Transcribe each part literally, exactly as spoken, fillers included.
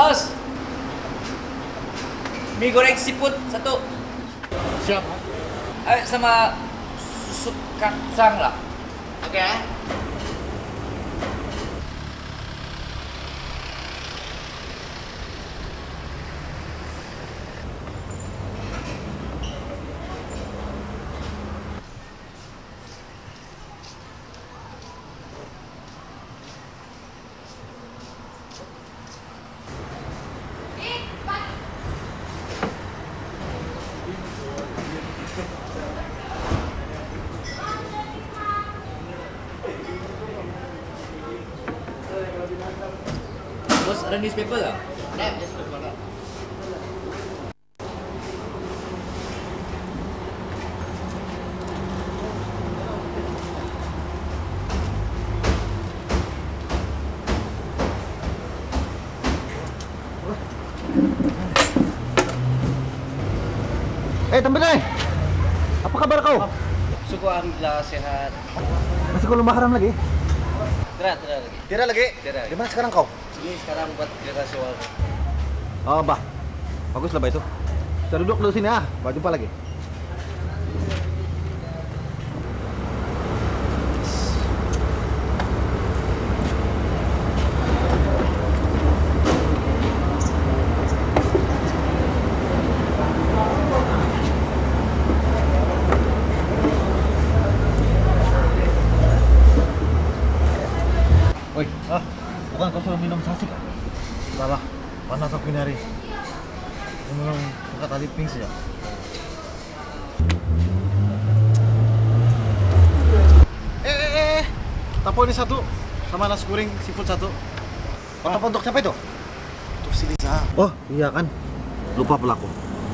Bos. Mie goreng siput satu. Siap. Ayo sama susu kacang lah. Oke. Okay. Bos, ada newspaper nggak? Ada, newspaper. Eh, Tembenai, apa kabar kau? Syukur alhamdulillah sehat. Masih kau lembah haram lagi? Tidak, tidak lagi. Tidak lagi? Tidak. Di mana sekarang kau? Ini sekarang buat kereta sewa. Oh, bah. Bagus lah, bah itu. Kita duduk dulu sini ah. Bah, jumpa lagi. Woi, ah, bukan kau suruh minum sasik? Salah, panas aku ini hari. Aku minum buka tadi pink saja. Eh, eh, eh, tapo ini satu, sama nasi goreng seafood satu. Oh, tapo untuk siapa itu? Untuk si Lisa. Oh, iya kan? Lupa pelaku.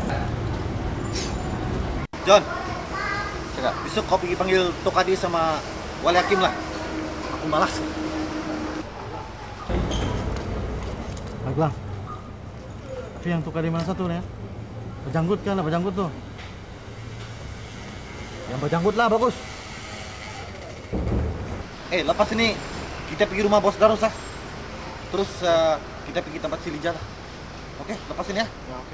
John, Tidak. besok kau pergi panggil Tokadi sama Wali Hakim lah. Aku malas. Baiklah. Tapi yang tukar di mana satu nih ya? Bajanggut kan lah, bajanggut tuh. Yang bajanggut lah, bagus. Eh, lepas ini kita pergi rumah bos Darus lah. Terus uh, kita pergi tempat si Lija lah. Oke, lepasin ya. Ya, oke.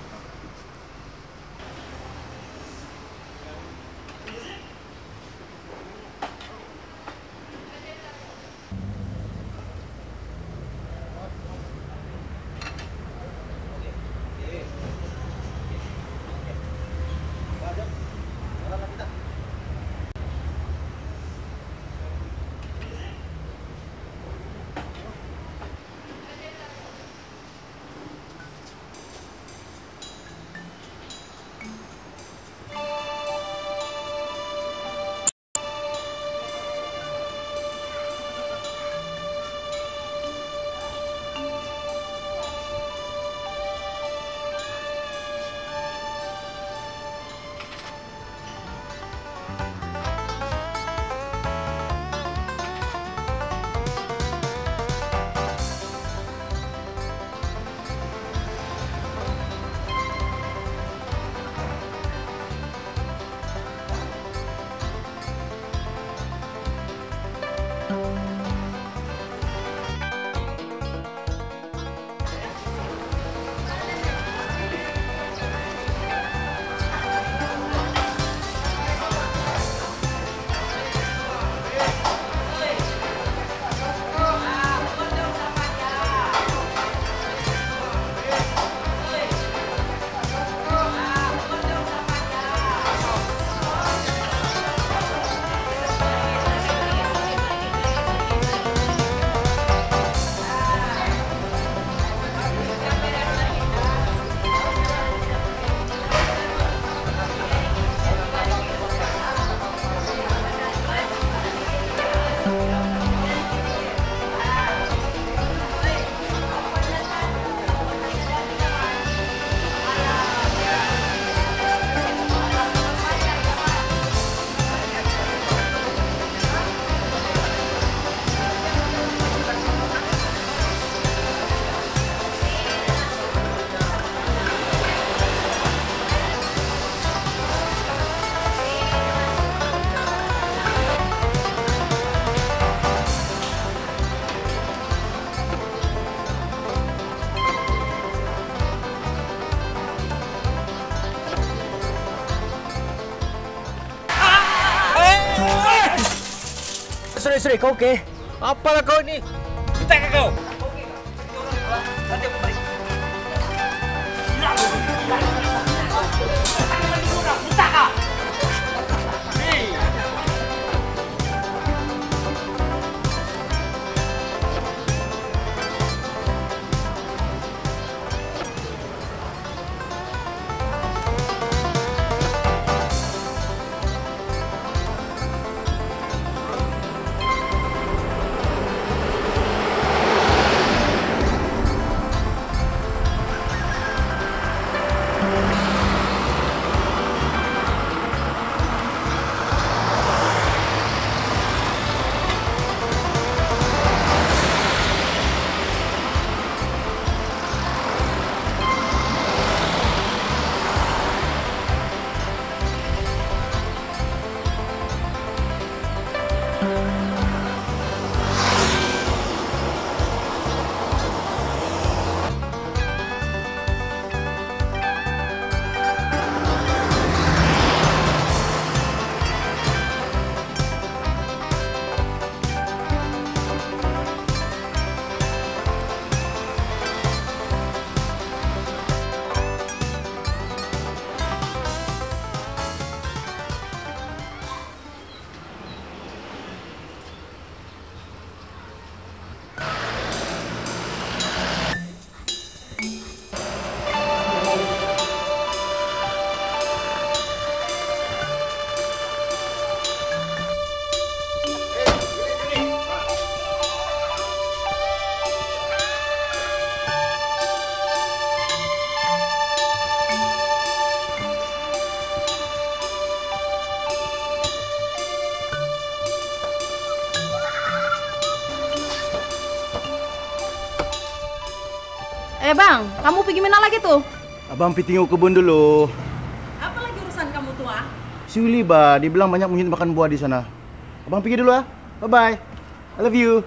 Sorry, sorry, kau oke? Apalah kau ini? Kita ke kau. Nanti aku balik. Kita kau. Eh bang, kamu pergi mana lagi tuh? Abang pergi tengok kebun dulu. Apa lagi urusan kamu tuh ah? Si Uli bah, dia bilang banyak monyet makan buah di sana. Abang pergi dulu ah. Bye bye. I love you.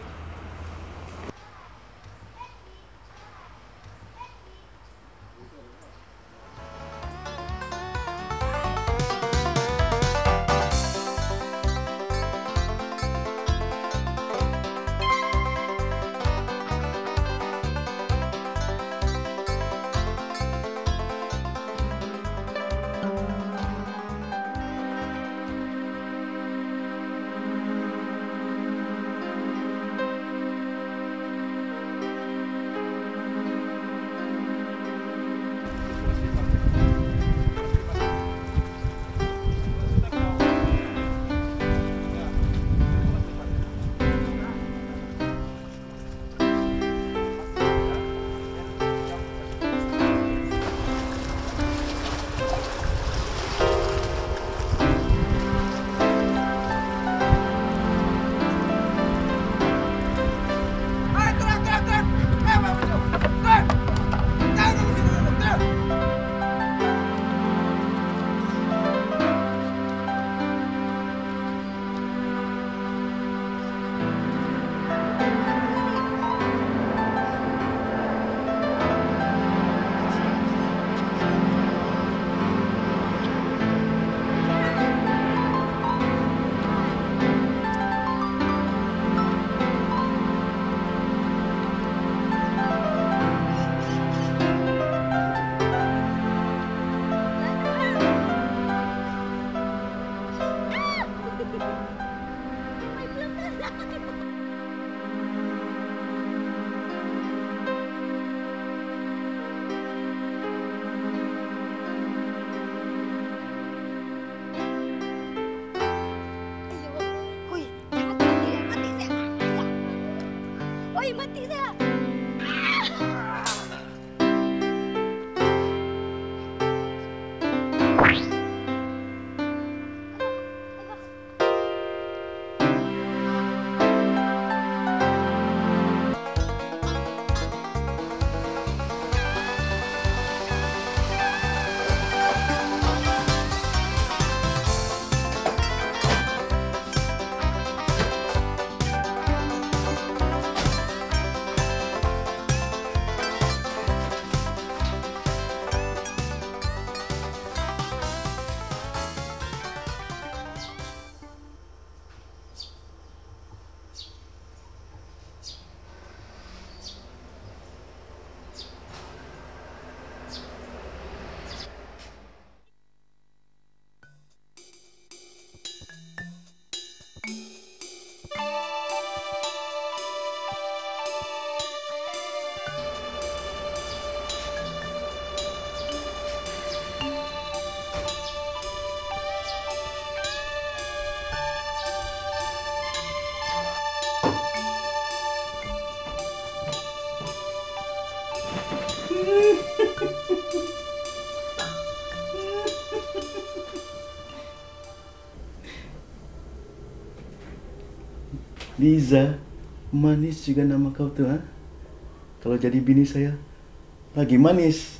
Liza, manis juga nama kau tuh, ha? Kalau jadi bini saya, lagi manis.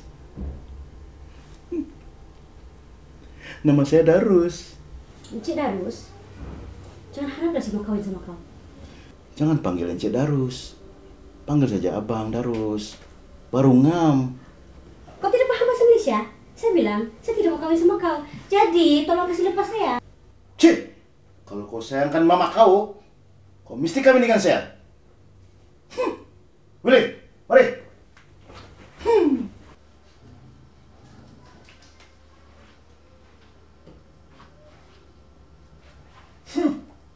Nama saya Darus. Encik Darus, jangan harap dah si mau kawin sama kau. Jangan panggil Encik Darus. Panggil saja Abang Darus. Baru ngam. Kau tidak paham bahasa Indonesia? Saya bilang, saya tidak mau kawin sama kau. Jadi, tolong kasih lepas saya. Cik! Kalau kau sayangkan mama kau, kau mesti kawin dengan saya. Hmm. Boleh? Mari! Hmm. Hmm.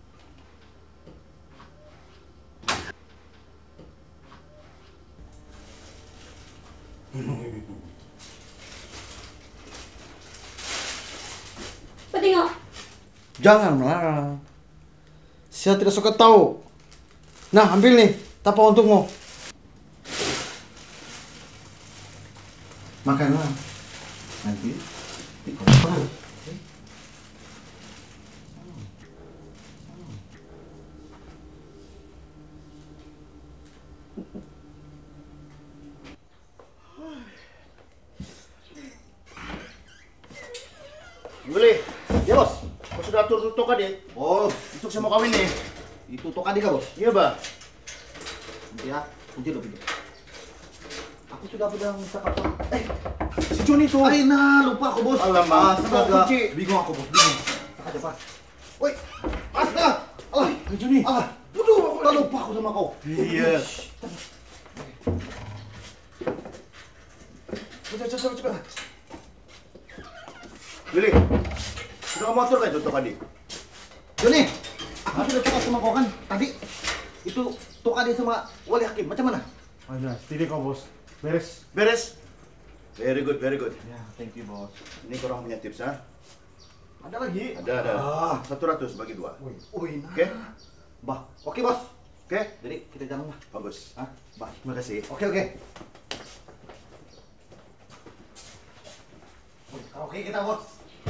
Kau tengok. Jangan melarang. Saya tidak suka tahu. Nah, ambil nih, tapa untukmu. Makanlah. Nanti dikompar. Boleh. Ya, Bos. Kau sudah atur toka dia? Oh, itu saya mau kawin nih. Itu toka dia, Bos? Iya, Bah. Nanti ya, kunci lo pintu. Aku sudah bilang cakap sama. Eh, si Joni tuh. Ay, nah, lupa aku, Bos. Alamak, sudah kunci. Bingung aku, Bos. Bingung. Tak ada, Pak. Woi, Asta. Ah, si Joni. Ah, waduh, aku lupa aku sama kau. Iya. Cepat, cepat, cepat, cepat. Lili, sudah kamu atur kan itu toka dia? Joni, aku sudah cakap sama kau kan tadi. Itu toka dia sama Wali Hakim, macam mana? Aja, tidak kau bos. Beres. Beres? Very good, very good. Ya, thank you bos. Ini korang punya tips, ha? Ada lagi? Ada, ada. Ah. Satu ratus bagi dua. Wih, wih, nah. Oke? Bah, Oke, Bos. Oke? jadi kita jalan lah. Bagus. Hah? Bah, terima kasih. Oke, oke. Oke, kita bos.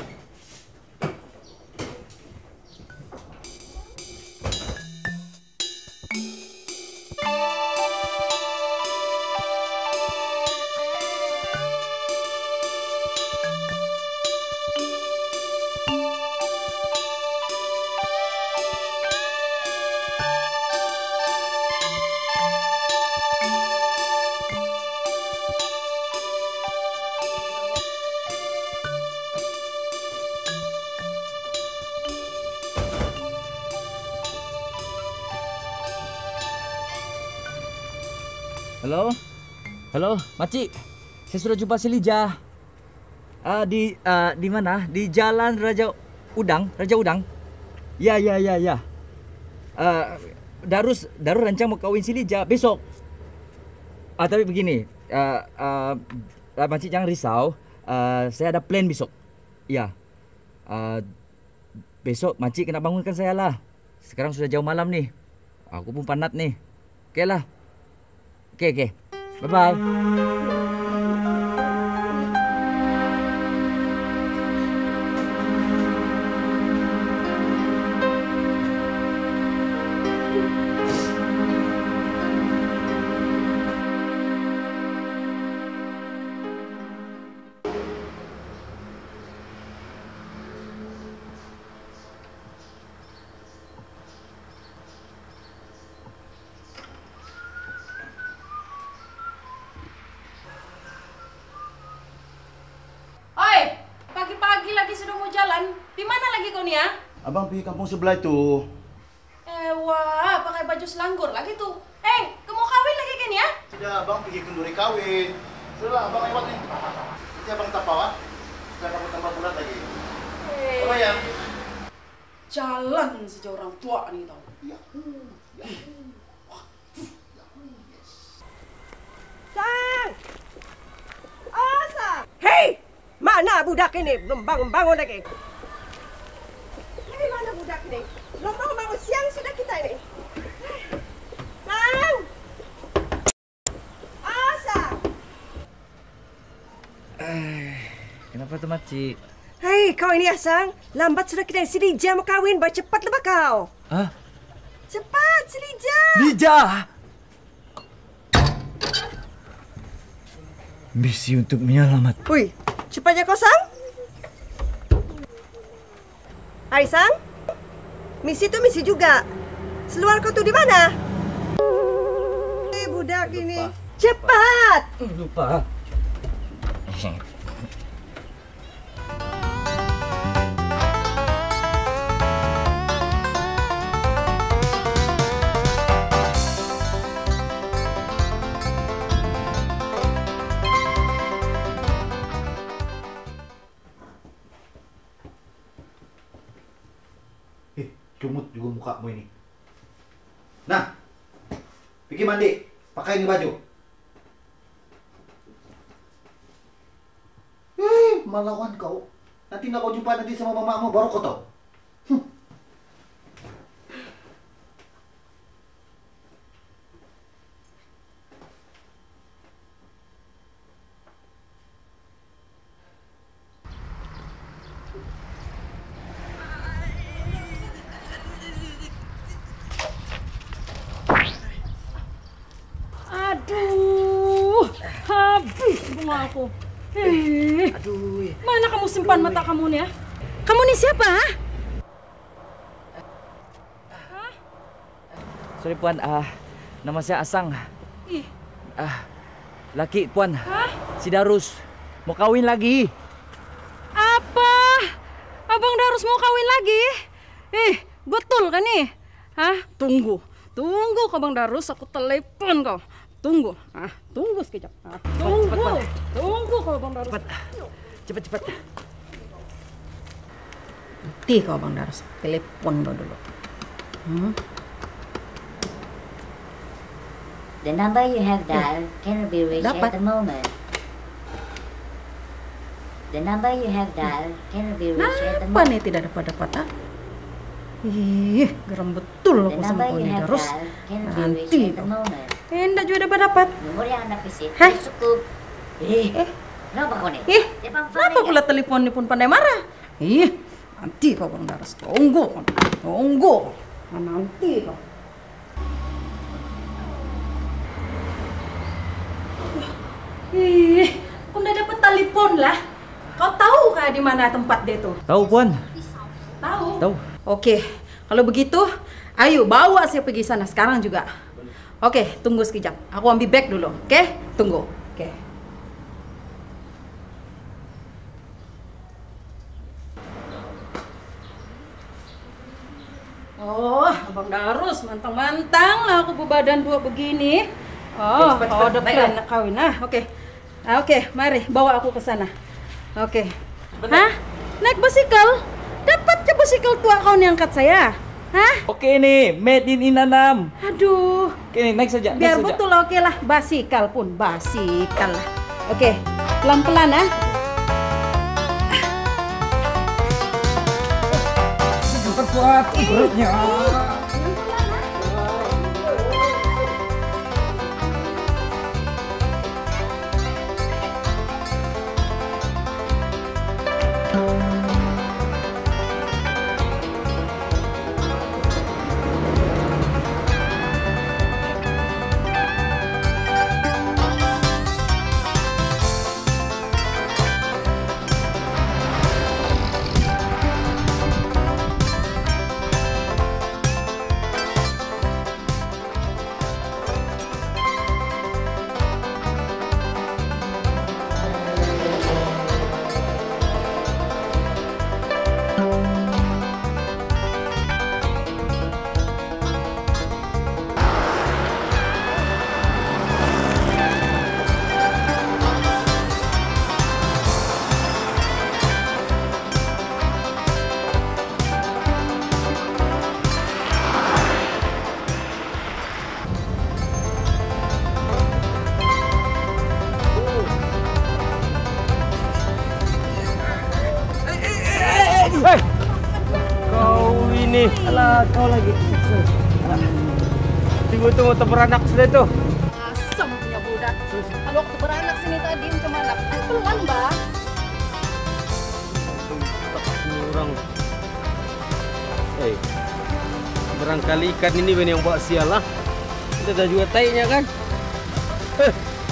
Halo? Halo, Makcik. Saya sudah jumpa si Lija. Uh, di uh, di mana? Di Jalan Raja Udang, Raja Udang. Ya, ya, ya, ya. Uh, Darus, Darus rancang mau kawin si Lija besok. Ah, uh, tapi begini, uh, uh, Makcik jangan risau. Uh, saya ada plan besok. Ya. Uh, besok Makcik kena bangunkan saya lah. Sekarang sudah jauh malam nih. Aku pun penat nih. Oke lah. Oke, oke. Bye-bye. Ya? Abang pergi kampung sebelah itu. Eh, wah, pakai baju selanggur lagi tuh. Eh, kamu kawin lagi kan ya? Tidak, abang pergi kenduri kawin. Sudah, abang lewat nih. Nanti abang tapau, ha? Sudah kamu tambah bulat lagi. Eh, Apa ya? jalan saja orang tua nih tau. Ya. Ya. Sang! Oh, Sang! Hei! Mana budak ini? Belum bangun-bangun lagi. Hei, mana budak ini? Belum bangun-bangun. Siang sudah kita ini. Sang! Oh, Sang! Eh, kenapa tuh Makcik? Hei, kau ini ya, Sang. Lambat sudah kita. Si Rija mau kawin. Bawa cepatlah kau. Ah, Cepat, si Lija. Lija! Misi untuk menyelamat. Wih, cepatnya kau, Sang. Hai, Sang. Misi itu misi juga. Seluar kau tuh di mana? Eh, budak ini. Cepat. Lupa. Eh, cumut juga mukamu ini. Nah, pergi mandi, pakai ini baju. Eh, melawan kau. Nanti nggak kau jumpa nanti sama mamamu, baru kau tahu. Hm. Aduh, habis bunga aku. Eh, Aduh. mana kamu simpan mata kamu nih ya? Kamu nih siapa? Ha? Sorry Puan, ah nama saya Asang. Ih, Ah, laki Puan. Hah? Si Darus mau kawin lagi. apa? Abang Darus mau kawin lagi? Eh, betul kan nih? Hah? Tunggu, tunggu kau Bang Darus, aku telepon kau. Tunggu, ah, tunggu sekejap. Ah, tunggu, tunggu kau Bang Darus. Cepat, cepat, cepat. Nanti kau Bang Darus, telepon kau dulu. Hmm? The number you have dialed cannot be reached Dapat. at the moment. The number you have dialed cannot be reached at the Apa moment. nih tidak dapat dapat ah? Ih, geram betul The aku sama number kau you nih have Darus. dialed cannot be reached Nanti at the kau. moment. Enggak juga dapat dapat. Nomor yang Anda visit Hah? belum cukup. Eh, Eh, kenapa kau nih? ih, Dia paham kenapa pula telepon ini pun pandai marah? Ih, nanti kau Bang Darus, tunggu, kau. tunggu, nah, nanti kau. Ih, kau udah dapat telepon lah. Kau tahu kah di mana tempat dia tuh? Tahu Puan? Tahu. Tahu. Oke, kalau begitu, ayo bawa saya pergi sana sekarang juga. Oke, tunggu sekejap. Aku ambil bag dulu. Oke, tunggu. Oke. Oh, Abang Darus, mantang-mantang lah aku berbadan dua begini. Oh, Cepat, cepat, oh, udah naik, plan nak kawin. Ah, oke. Ah, oke, mari bawa aku ke sana. Oke. Hah? Naik basikal? Dapat ke basikal tua kau nih angkat saya? Hah? Oke nih, made in Inanam. Aduh. Oke nih, naik saja. Biar naik saja. betul oke lah, basikal pun basikal lah. Oke, pelan-pelan ah. Cepat kuat, beratnya. Hei! Kau ini. Alah, kau lagi. Tunggu-tunggu terberanak sudah itu. Asam punya budak. Kalau waktu beranak sini tadi macam mana? Pelan, Bang. Kurang. Hei, Barangkali ikan ini Ben yang bawa sial lah. Kita dah juga taiknya kan. Eh.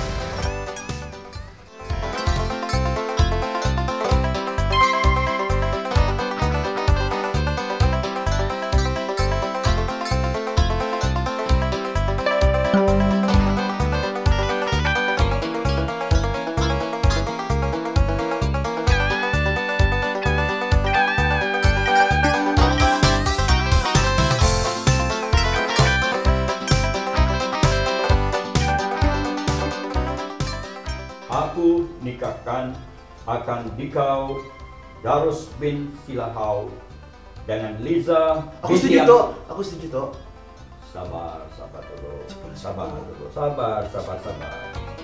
Aku nikahkan akan dikau Darus bin Silahau dengan Liza Aku binti setuju, Ab- Tok. Aku setuju, Tok. Sabar, sabar dulu. Sabar dulu. Sabar, sabar, sabar.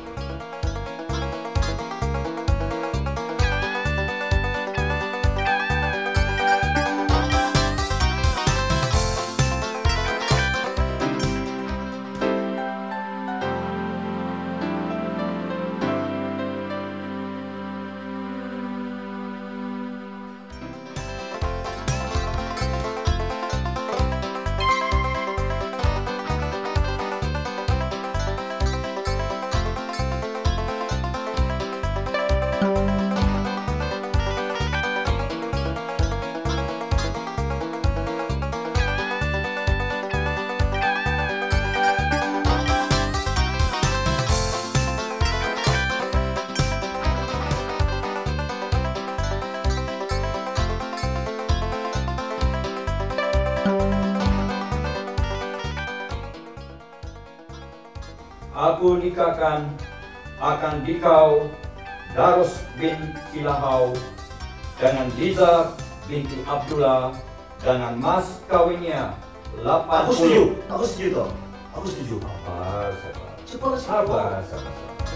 Aku nikahkan akan dikau Darus bin Silahau dengan Liza binti Abdullah dengan mas kawinnya delapan puluh. Aku setuju. Aku setuju, Tok. Aku setuju. Sabar, sabar. Cepat, Sabar, sabar.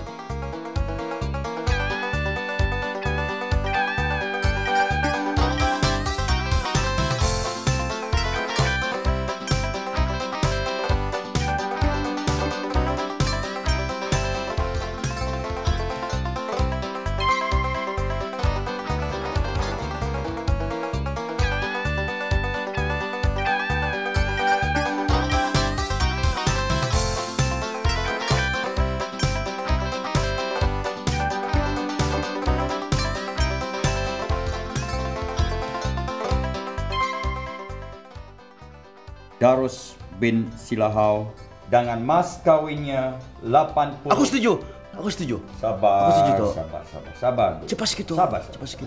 Darus bin Silahau dengan mas kawinnya delapan puluh. Aku setuju. Aku setuju. Sabar, Aku setuju, Tok. sabar, sabar, sabar. dulu. Cepat sikit, Tok. Sabar, Cepat sikit.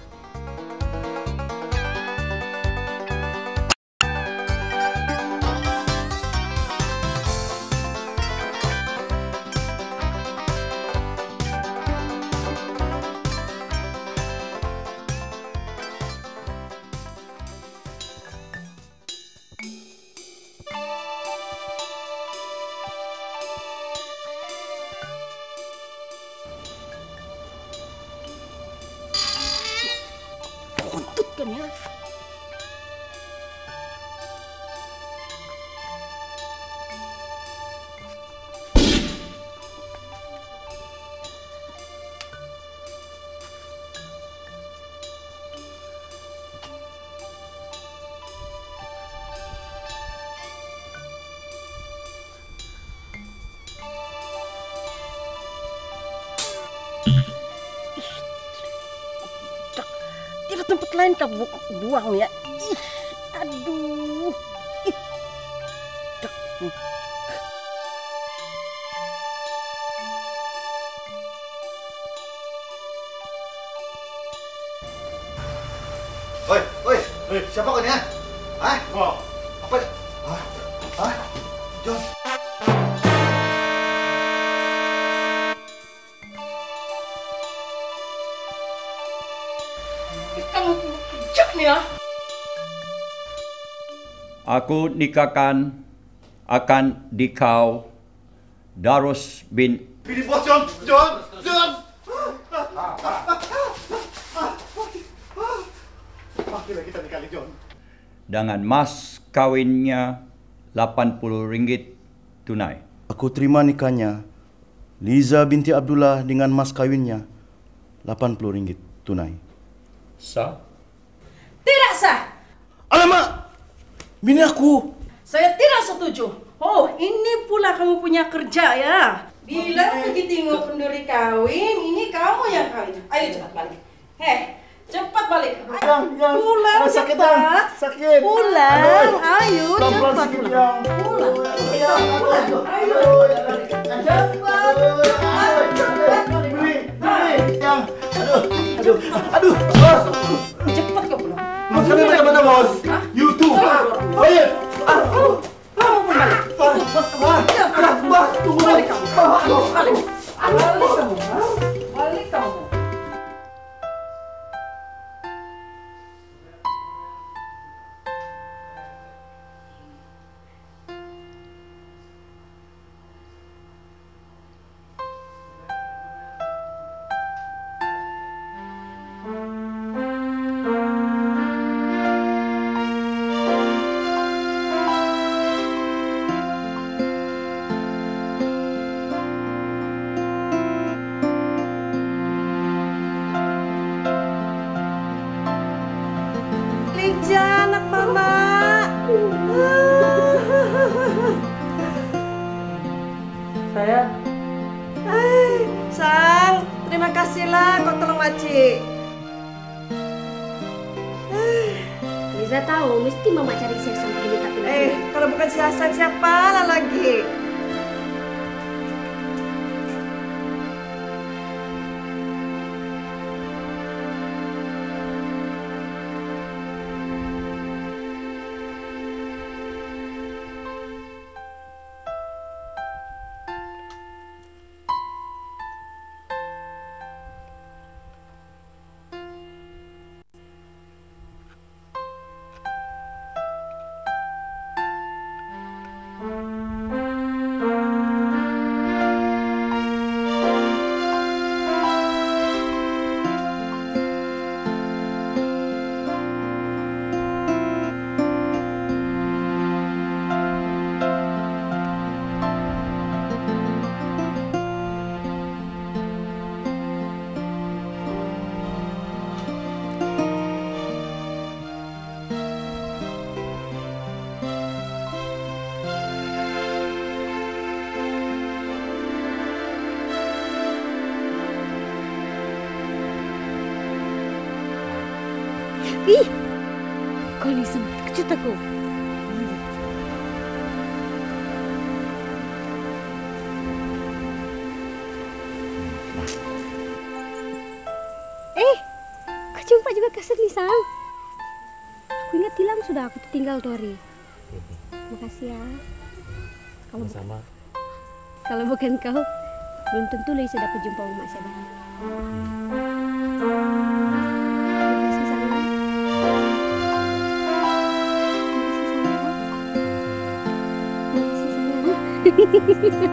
Kentut kan ya. Tidak tempat lain kau bu- buang ya. Ih, aduh. Ih. Dak, nih. Oi, oi, oi, siapa kau ni, ha? Hah? Wow. Apa? Hah? Hah? John. Kamu bijak nih ya. Aku nikahkan akan dikau Darus bin Pilih bos, John. John. John. Akhirnya kita nikah, John. dengan mas kawinnya delapan puluh ringgit tunai. Aku terima nikahnya Liza binti Abdullah dengan mas kawinnya delapan puluh ringgit tunai. Sah? Tidak sah. Alamak! Bini aku! Saya tidak setuju. Oh, ini pula kamu punya kerja ya. Bilang pergi tengok kenduri kawin, ini kamu yang kawin. Ayo cepat balik. Heh, cepat balik. Yang, yang, Pulang ada sakit, cepat. Yang. Sakit. Pulang, ayo Pelan-pelan cepat sikit, pulang. Yang. Pulang. Yang, Pulang. Ayo. Cepat. Beli, beli. Yang, aduh, aduh, aduh, bos. Cepat kau pulang. Bos, kami mana bos? YouTube. Ayo. Kamu pun balik. Ikut bos kamu. Ya, Bos, tunggu. balik kamu. Balik. Balik kamu. Balik kamu. Lija, anak mama. Saya Eh, Sang, terima kasihlah kau tolong Maci. Liza tahu mesti mama cari siapa sampai ini tapi Eh, kalau bukan si Hasan siapa lah lagi? Ih, kau ni sempat kejut aku. Eh, kau jumpa juga kasar ni, Sang. Aku ingat hilang sudah aku tinggal tuh hari. Makasih ya. Kalau sama. kalau bukan kau, belum tentu Lisa dapat jumpa Mak Syabah. Makasih, Sang. Makasih, Sang.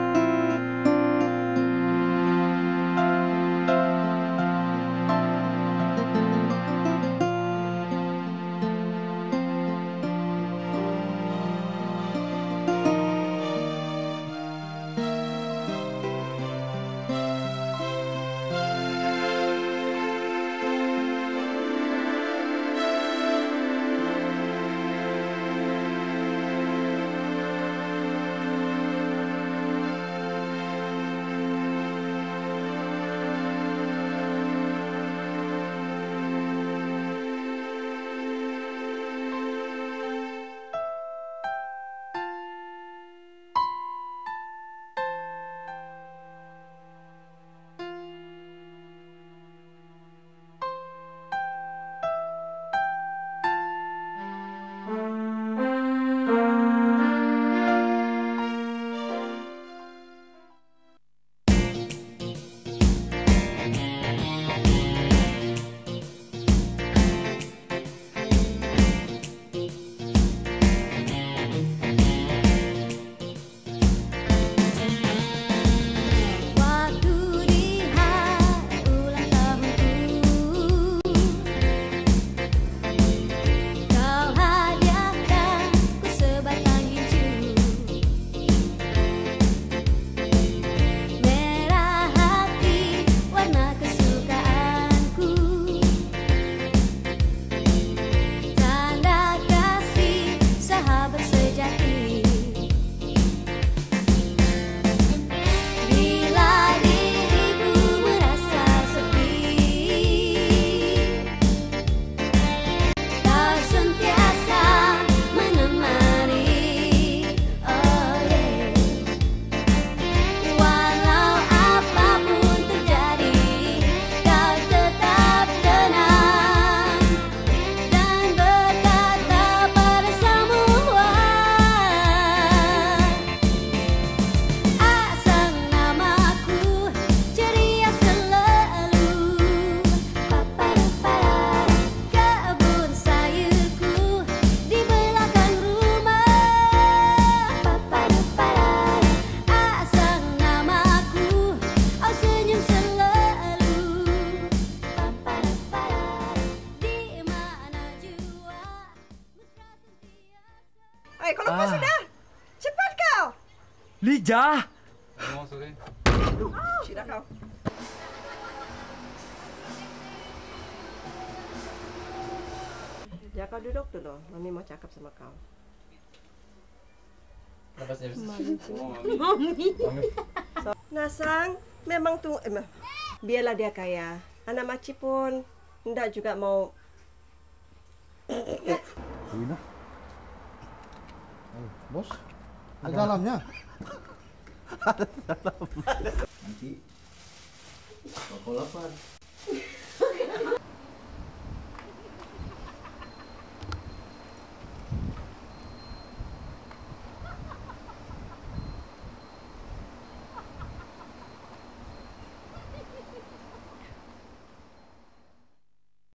kalau kau Ah. sudah. Cepat kau. Lijah. Sudah kau. Ya kau duduk dulu. Mami mau cakap sama kau. Nasang, memang tuh, eh, mah, biarlah dia kaya. Anak Maci pun tidak juga mau. Bos, ada dalamnya. Nanti kalau kau lapar,